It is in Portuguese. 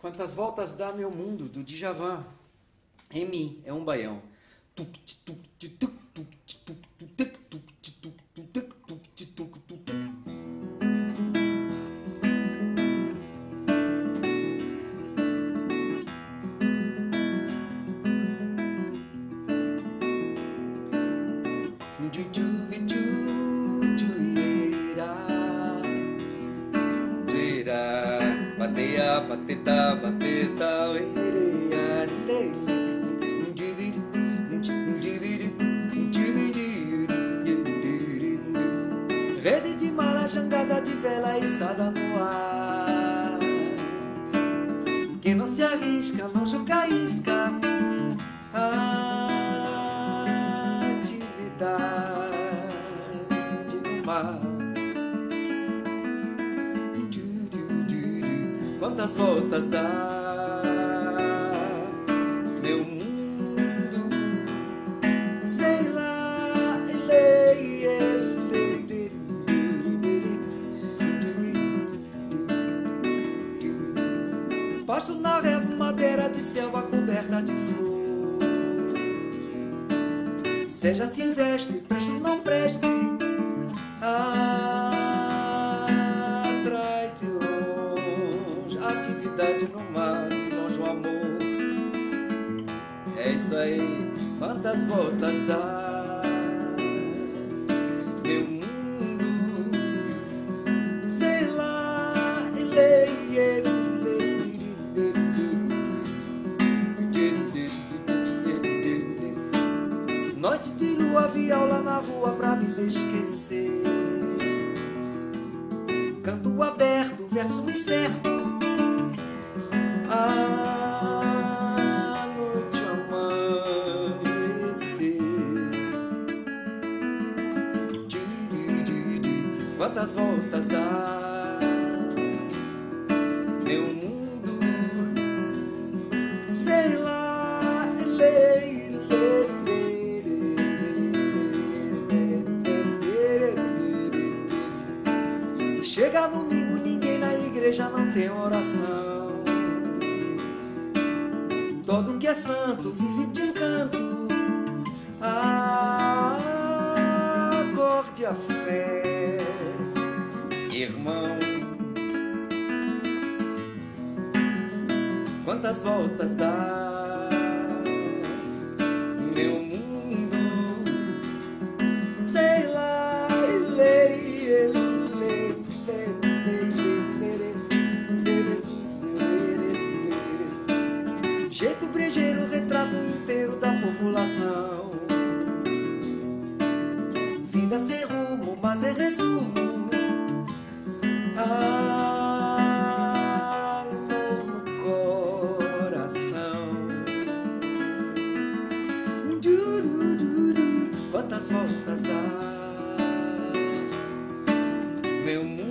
Quantas voltas dá meu mundo, do Djavan. Em mim, é um baião. Bateia, bateta, bateta, oereia, lele. Rede de mala, jangada de vela içada no ar. Quem não se arrisca, não joga isca. Atividade no mar. Quantas voltas dá meu mundo, sei lá, pasto na relva, madeira de selva coberta de flor. Seja se investe, preste ou não preste, atrai de longe, atividade no mar, de longe o amor. É isso aí, quantas voltas dá meu mundo, sei lá, noite de lua, viola na rua pra vida esquecer. Canto aberto, verso incerto. A noite amanhecer. Quantas voltas dá meu mundo, sei lá. Chega domingo, ninguém na igreja não tem oração. Todo que é santo vive de encanto. Acorde a fé, irmão. Quantas voltas dá meu mundo, sei lá. Jeito brejeiro, retrato inteiro da população. Vida sem rumo, mas é resumo. Amor no coração. Quantas voltas dá meu mundo?